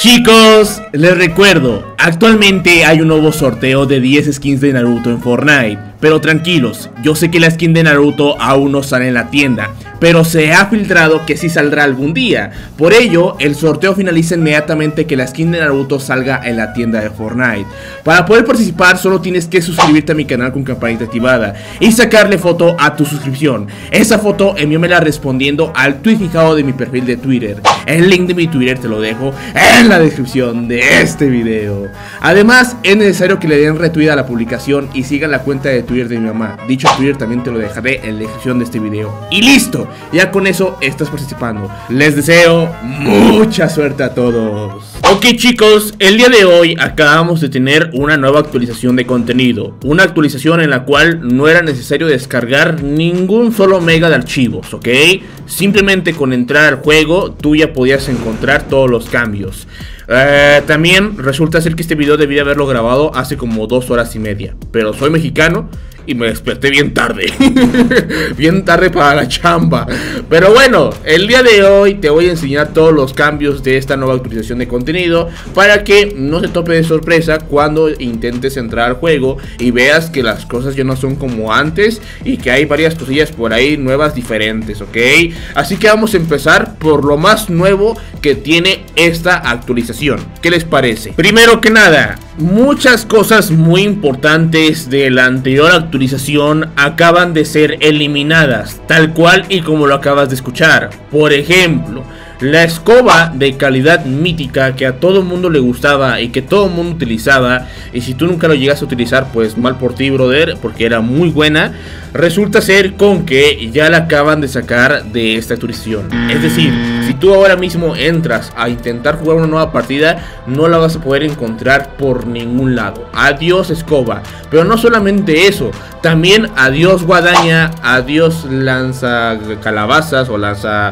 Chicos, les recuerdo, actualmente hay un nuevo sorteo de 10 skins de Naruto en Fortnite. Pero tranquilos, yo sé que la skin de Naruto aún no sale en la tienda, pero se ha filtrado que sí saldrá algún día. Por ello, el sorteo finaliza inmediatamente que la skin de Naruto salga en la tienda de Fortnite. Para poder participar solo tienes que suscribirte a mi canal con campanita activada y sacarle foto a tu suscripción. Esa foto envíamela respondiendo al tweet fijado de mi perfil de Twitter. El link de mi Twitter te lo dejo en la descripción de este video. Además, es necesario que le den retweet a la publicación y sigan la cuenta de Twitter de mi mamá. Dicho Twitter también te lo dejaré en la descripción de este video. Y listo, ya con eso estás participando. Les deseo mucha suerte a todos. Ok chicos, el día de hoy acabamos de tener una nueva actualización de contenido. Una actualización en la cual no era necesario descargar ningún solo mega de archivos, ¿ok? Simplemente con entrar al juego tú ya podías encontrar todos los cambios. También resulta ser que este video debí haberlo grabado hace como 2 horas y media, pero soy mexicano y me desperté bien tarde. Bien tarde para la chamba. Pero bueno, el día de hoy te voy a enseñar todos los cambios de esta nueva actualización de contenido, para que no te tope de sorpresa cuando intentes entrar al juego y veas que las cosas ya no son como antes y que hay varias cosillas por ahí nuevas, diferentes, ¿ok? Así que vamos a empezar por lo más nuevo que tiene esta actualización. ¿Qué les parece? Primero que nada, muchas cosas muy importantes de la anterior actualización acaban de ser eliminadas, tal cual y como lo acabas de escuchar. Por ejemplo, la escoba de calidad mítica que a todo el mundo le gustaba y que todo el mundo utilizaba, y si tú nunca lo llegas a utilizar, pues mal por ti, brother, porque era muy buena. Resulta ser con que ya la acaban de sacar de esta actualización. Es decir, si tú ahora mismo entras a intentar jugar una nueva partida, no la vas a poder encontrar por ningún lado. Adiós escoba. Pero no solamente eso, también adiós guadaña, adiós lanza calabazas o lanza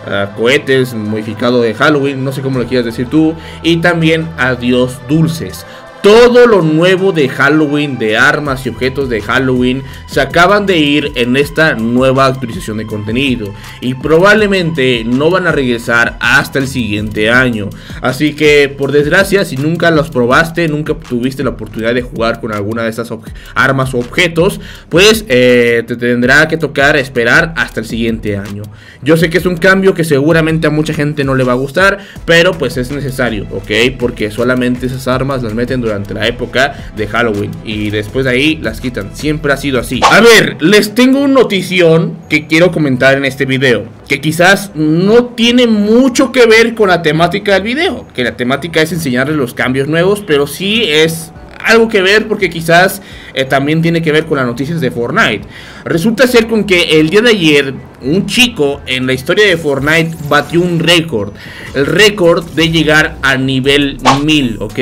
cohetes modificado de Halloween, no sé cómo lo quieras decir tú. Y también adiós dulces. Todo lo nuevo de Halloween, de armas y objetos de Halloween, se acaban de ir en esta nueva actualización de contenido y probablemente no van a regresar hasta el siguiente año. Así que, por desgracia, si nunca los probaste, nunca tuviste la oportunidad de jugar con alguna de estas armas o objetos, pues te tendrá que tocar esperar hasta el siguiente año. Yo sé que es un cambio que seguramente a mucha gente no le va a gustar, pero pues es necesario, ¿ok? Porque solamente esas armas las meten durante la época de Halloween y después de ahí las quitan. Siempre ha sido así. A ver, les tengo una notición que quiero comentar en este video, que quizás no tiene mucho que ver con la temática del video, que la temática es enseñarles los cambios nuevos, pero sí es algo que ver porque quizás también tiene que ver con las noticias de Fortnite. Resulta ser con que el día de ayer un chico en la historia de Fortnite batió un récord. El récord de llegar a nivel 1000, ¿ok?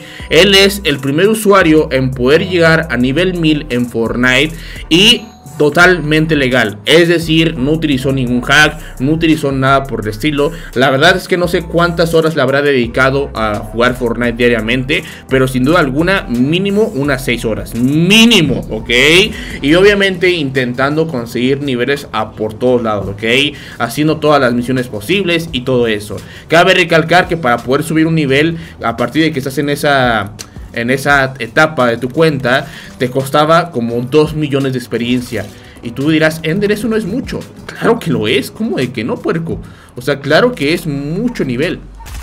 Él es el primer usuario en poder llegar a nivel 1000 en Fortnite y totalmente legal, es decir, no utilizó ningún hack, no utilizó nada por el estilo. La verdad es que no sé cuántas horas le habrá dedicado a jugar Fortnite diariamente, pero sin duda alguna mínimo unas 6 horas, mínimo, ¿ok? Y obviamente intentando conseguir niveles a por todos lados, ¿ok? Haciendo todas las misiones posibles y todo eso. Cabe recalcar que para poder subir un nivel, a partir de que estás en esa etapa de tu cuenta, te costaba como 2 millones de experiencia. Y tú dirás, Ender, eso no es mucho. Claro que lo es, ¿cómo de que no, puerco? O sea, claro que es mucho nivel.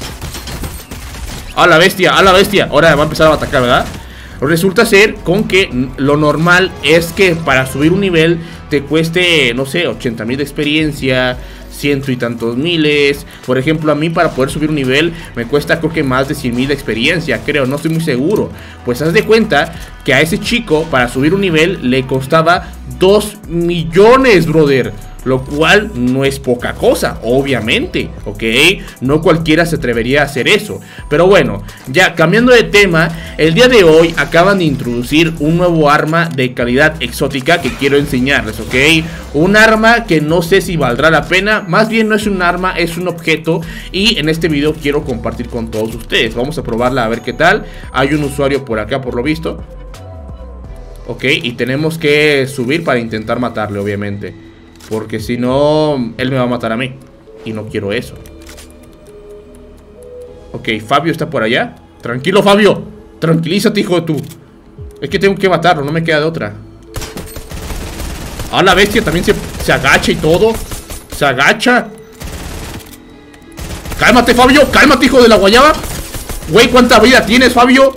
¡A la bestia! ¡A la bestia! Ahora va a empezar a atacar, ¿verdad? Resulta ser con que lo normal es que para subir un nivel te cueste, no sé, 80,000 de experiencia, ciento y tantos miles. Por ejemplo, a mí para poder subir un nivel me cuesta creo que más de 100,000 de experiencia, creo, no estoy muy seguro. Pues haz de cuenta que a ese chico para subir un nivel le costaba 2 millones, brother. Lo cual no es poca cosa, obviamente, ¿ok? No cualquiera se atrevería a hacer eso. Pero bueno, ya cambiando de tema, el día de hoy acaban de introducir un nuevo arma de calidad exótica que quiero enseñarles, ¿ok? Un arma que no sé si valdrá la pena, más bien no es un arma, es un objeto. Y en este video quiero compartir con todos ustedes. Vamos a probarla a ver qué tal. Hay un usuario por acá por lo visto, ¿ok? Y tenemos que subir para intentar matarle, obviamente, porque si no, él me va a matar a mí y no quiero eso. Ok, Fabio está por allá. Tranquilo, Fabio. Tranquilízate, hijo de tú. Es que tengo que matarlo, no me queda de otra. Ah, la bestia también se agacha y todo. Se agacha. Cálmate, Fabio. Cálmate, hijo de la guayaba. Güey, ¿cuánta vida tienes, Fabio?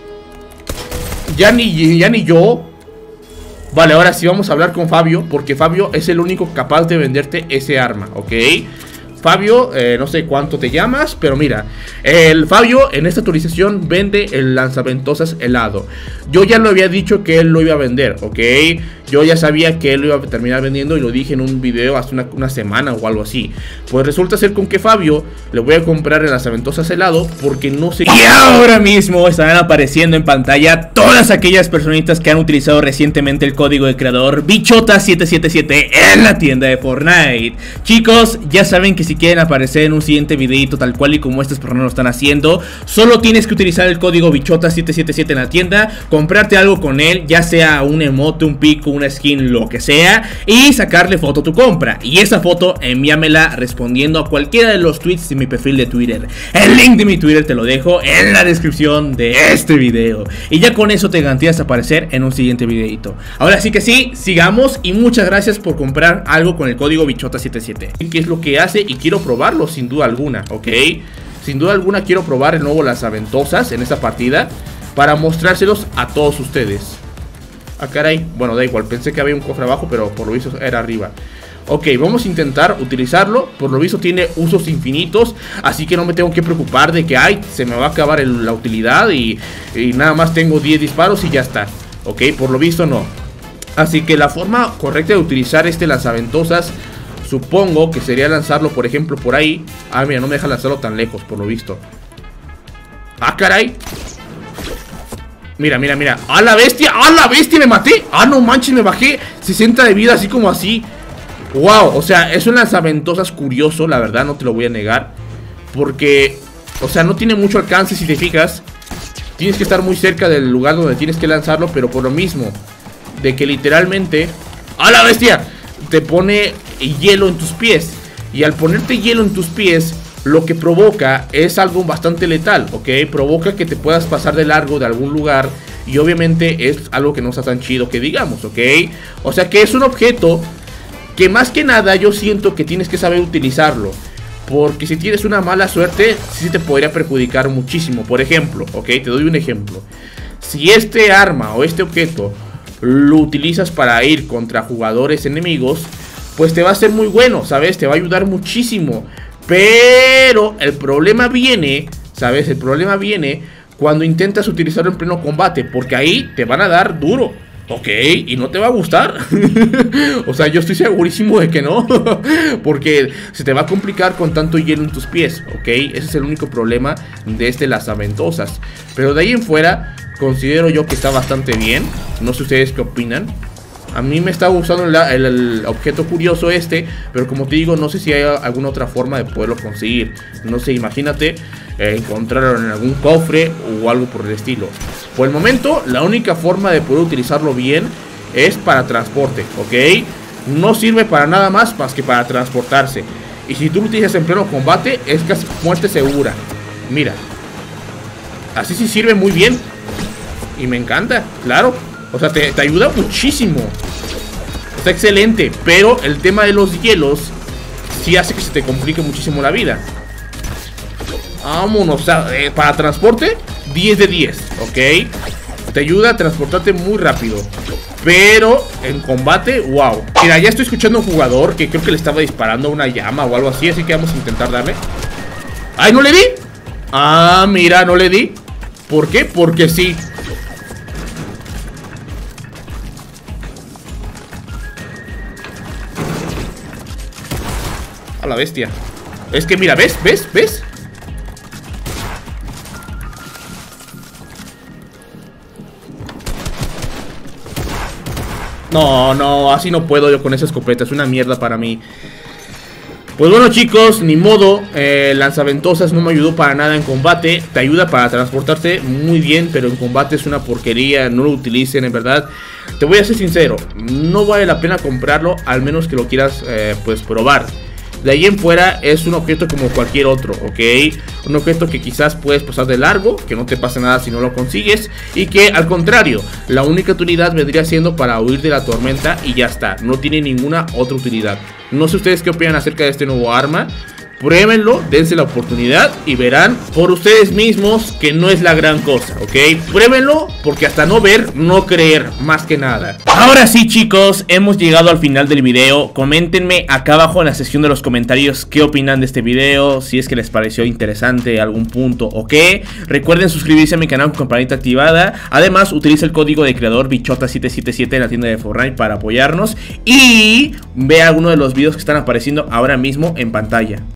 Ya ni yo. Vale, ahora sí vamos a hablar con Fabio, porque Fabio es el único capaz de venderte ese arma, ¿ok? Fabio, no sé cuánto te llamas, pero mira, el Fabio en esta actualización vende el lanzaventosas helado. Yo ya lo había dicho que él lo iba a vender, ¿ok? Yo ya sabía que él lo iba a terminar vendiendo y lo dije en un video hace una semana o algo así. Pues resulta ser con que Fabio le voy a comprar el lanzaventosas helado porque no sé... Y ahora mismo estarán apareciendo en pantalla todas aquellas personitas que han utilizado recientemente el código de creador Bichota777 en la tienda de Fortnite. Chicos, ya saben que si quieren aparecer en un siguiente videito tal cual y como estas personas lo están haciendo, solo tienes que utilizar el código Bichota777 en la tienda, comprarte algo con él, ya sea un emote, un pico, una skin, lo que sea, y sacarle foto a tu compra. Y esa foto envíamela respondiendo a cualquiera de los tweets de mi perfil de Twitter. El link de mi Twitter te lo dejo en la descripción de este video. Y ya con eso te garantías aparecer en un siguiente videito. Ahora sí que sí, sigamos y muchas gracias por comprar algo con el código Bichota77. ¿Qué es lo que hace? Y quiero probarlo sin duda alguna, ¿ok? Sin duda alguna quiero probar el nuevo lanzaventosas en esta partida para mostrárselos a todos ustedes. Ah, caray, bueno, da igual, pensé que había un cofre abajo, pero por lo visto era arriba. Ok, vamos a intentar utilizarlo. Por lo visto tiene usos infinitos, así que no me tengo que preocupar de que, ay, se me va a acabar la utilidad y nada más tengo 10 disparos y ya está. Ok, por lo visto no. Así que la forma correcta de utilizar este lanzaventosas, supongo que sería lanzarlo, por ejemplo, por ahí. Ah, mira, no me deja lanzarlo tan lejos, por lo visto. Ah, caray. Mira, mira, mira. ¡Ah, la bestia! ¡Ah, la bestia! ¡Me maté! ¡Ah, no manches! Me bajé 60 de vida así como así. ¡Wow! O sea, es un lanzaventosas curioso, la verdad, no te lo voy a negar. Porque, o sea, no tiene mucho alcance si te fijas. Tienes que estar muy cerca del lugar donde tienes que lanzarlo, pero por lo mismo de que literalmente... ¡ah, la bestia! Te pone hielo en tus pies. Y al ponerte hielo en tus pies, lo que provoca es algo bastante letal, ¿ok? Provoca que te puedas pasar de largo de algún lugar. Y obviamente es algo que no está tan chido que digamos, ¿ok? O sea que es un objeto que más que nada yo siento que tienes que saber utilizarlo. Porque si tienes una mala suerte, sí te podría perjudicar muchísimo. Por ejemplo, ¿ok? Te doy un ejemplo. Si este arma o este objeto lo utilizas para ir contra jugadores enemigos, pues te va a ser muy bueno, ¿sabes? Te va a ayudar muchísimo. Pero el problema viene, ¿sabes? El problema viene cuando intentas utilizarlo en pleno combate, porque ahí te van a dar duro, ¿ok? Y no te va a gustar. O sea, yo estoy segurísimo de que no. Porque se te va a complicar con tanto hielo en tus pies, ¿ok? Ese es el único problema de este lanzaventosas. Pero de ahí en fuera, considero yo que está bastante bien. No sé ustedes qué opinan. A mí me está gustando el objeto curioso este, pero como te digo, no sé si hay alguna otra forma de poderlo conseguir. No sé, imagínate encontrarlo en algún cofre o algo por el estilo. Por el momento, la única forma de poder utilizarlo bien es para transporte, ¿ok? No sirve para nada más que para transportarse. Y si tú lo utilizas en pleno combate, es casi muerte segura. Mira, así sí sirve muy bien. Y me encanta, claro. O sea, te ayuda muchísimo. Está excelente. Pero el tema de los hielos sí hace que se te complique muchísimo la vida. Vámonos. O sea, para transporte 10 de 10, ¿ok? Te ayuda a transportarte muy rápido. Pero en combate, wow. Mira, ya estoy escuchando a un jugador que creo que le estaba disparando a una llama o algo así. Así que vamos a intentar darle. ¡Ay, no le di! Ah, mira, no le di. ¿Por qué? Porque sí. A la bestia. Es que mira, ¿ves? ¿Ves? ¿Ves? No, no, así no puedo yo con esa escopeta. Es una mierda para mí. Pues bueno, chicos, ni modo. Lanzaventosas no me ayudó para nada en combate. Te ayuda para transportarte muy bien, pero en combate es una porquería. No lo utilicen, en verdad. Te voy a ser sincero, no vale la pena comprarlo, al menos que lo quieras pues probar. De ahí en fuera es un objeto como cualquier otro, ¿ok? Un objeto que quizás puedes pasar de largo, que no te pase nada si no lo consigues, y que al contrario, la única utilidad vendría siendo para huir de la tormenta y ya está, no tiene ninguna otra utilidad. No sé ustedes qué opinan acerca de este nuevo arma. Pruébenlo, dense la oportunidad y verán por ustedes mismos que no es la gran cosa, ¿ok? Pruébenlo porque hasta no ver, no creer, más que nada. Ahora sí, chicos, hemos llegado al final del video. Coméntenme acá abajo en la sección de los comentarios qué opinan de este video, si es que les pareció interesante algún punto o qué. Recuerden suscribirse a mi canal con campanita activada. Además, utiliza el código de creador Bichota777 en la tienda de Fortnite para apoyarnos. Y vea alguno de los videos que están apareciendo ahora mismo en pantalla.